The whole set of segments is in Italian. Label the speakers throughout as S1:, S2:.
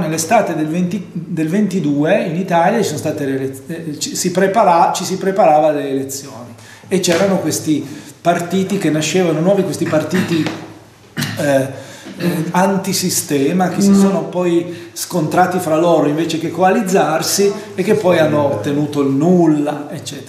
S1: Nell'estate del 22 in Italia ci si preparava alle elezioni e c'erano questi partiti che nascevano nuovi, questi partiti antisistema che si sono poi scontrati fra loro invece che coalizzarsi e che poi hanno ottenuto il nulla, eccetera.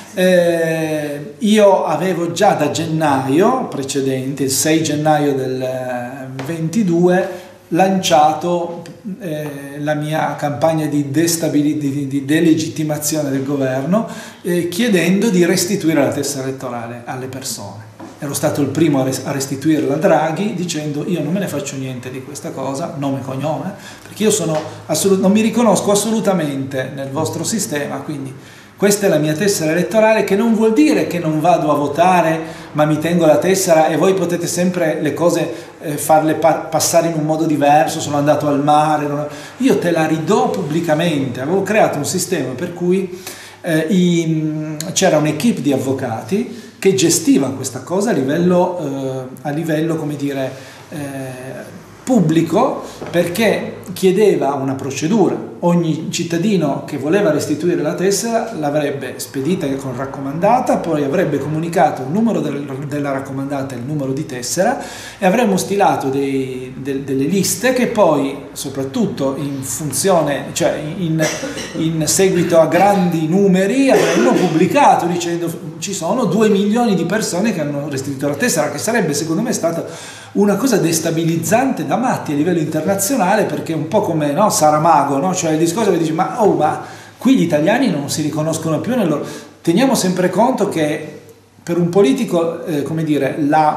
S1: Io avevo già da gennaio precedente, il 6 gennaio del 22, lanciato la mia campagna di delegittimazione del governo, chiedendo di restituire la tessera elettorale alle persone. Ero stato il primo a restituirla a Draghi, dicendo: io non me ne faccio niente di questa cosa, nome e cognome, perché io non mi riconosco assolutamente nel vostro sistema, quindi questa è la mia tessera elettorale, che non vuol dire che non vado a votare, ma mi tengo la tessera e voi potete sempre le cose farle passare in un modo diverso, sono andato al mare, io te la ridò pubblicamente. Avevo creato un sistema per cui c'era un'equipe di avvocati che gestiva questa cosa a livello come dire, pubblico, perché chiedeva una procedura. Ogni cittadino che voleva restituire la tessera l'avrebbe spedita con raccomandata, poi avrebbe comunicato il numero della raccomandata e il numero di tessera, e avremmo stilato delle liste che poi, soprattutto in funzione, cioè in seguito a grandi numeri, avremmo pubblicato dicendo: ci sono 2 milioni di persone che hanno restituito la tessera, che sarebbe secondo me stata una cosa destabilizzante da matti a livello internazionale, perché è un po' come, no, Saramago, no? Cioè il discorso che dice: ma qui gli italiani non si riconoscono più Teniamo sempre conto che per un politico, come dire,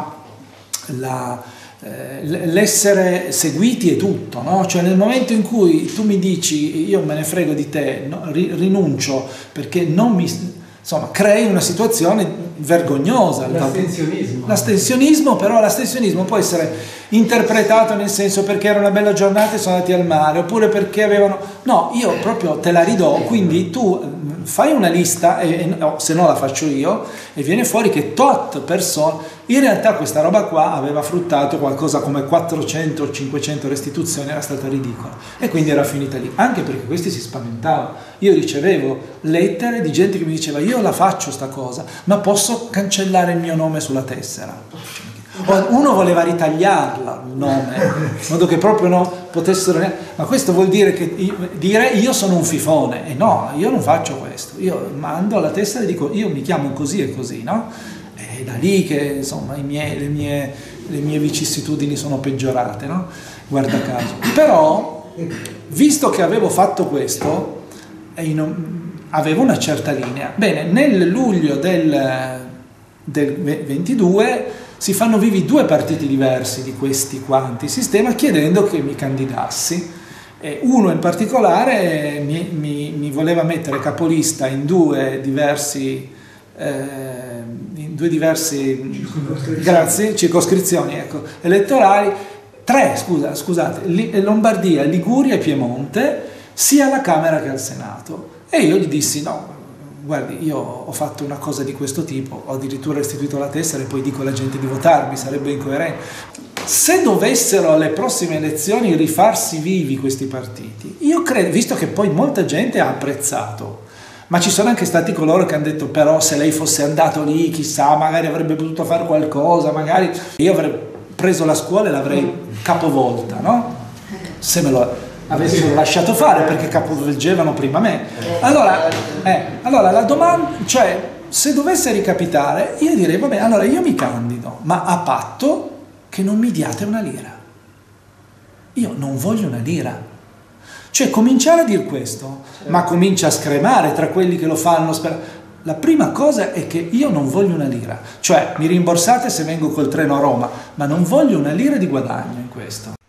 S1: l'essere seguiti è tutto, no? Cioè nel momento in cui tu mi dici: io me ne frego di te, no, rinuncio perché non mi... Insomma, crei una situazione vergognosa. L'astensionismo, però l'astensionismo può essere interpretato nel senso perché era una bella giornata e sono andati al mare, oppure perché avevano... No, io proprio te la ridò, quindi tu fai una lista, se no la faccio io, e viene fuori che tot persone... In realtà questa roba qua aveva fruttato qualcosa come 400 o 500 restituzioni, era stata ridicola, e quindi era finita lì, anche perché questi si spaventavano. Io ricevevo lettere di gente che mi diceva: io la faccio sta cosa, ma posso cancellare il mio nome sulla tessera? Uno voleva ritagliarla il nome, in modo che proprio non potessero... Ma questo vuol dire dire io sono un fifone, e no, io non faccio questo, io mando alla tessera e dico: io mi chiamo così e così, no? È da lì che, insomma, le mie vicissitudini sono peggiorate, no? Guarda caso. Però, visto che avevo fatto questo, avevo una certa linea. Bene, nel luglio del 22 si fanno vivi 2 partiti diversi di questi qua antisistema, chiedendo che mi candidassi. Uno in particolare mi voleva mettere capolista in due diverse circoscrizioni, ecco, elettorali, 3, scusate, Lombardia, Liguria e Piemonte, sia alla Camera che al Senato. E io gli dissi: no, guardi, io ho fatto una cosa di questo tipo, ho addirittura restituito la tessera e poi dico alla gente di votarmi, sarebbe incoerente. Se dovessero alle prossime elezioni rifarsi vivi questi partiti, io credo, visto che poi molta gente ha apprezzato, ma ci sono anche stati coloro che hanno detto: però se lei fosse andato lì, chissà, magari avrebbe potuto fare qualcosa, magari io avrei preso la scuola e l'avrei capovolta, no? Se me lo avessero lasciato fare, perché capovolgevano prima me. Allora la domanda, cioè, se dovesse ricapitare, io direi: vabbè, allora io mi candido, ma a patto che non mi diate una lira. Io non voglio una lira. Cioè, cominciare a dire questo, ma comincia a scremare tra quelli che lo fanno. La prima cosa è che io non voglio una lira. Cioè, mi rimborsate se vengo col treno a Roma, ma non voglio una lira di guadagno in questo.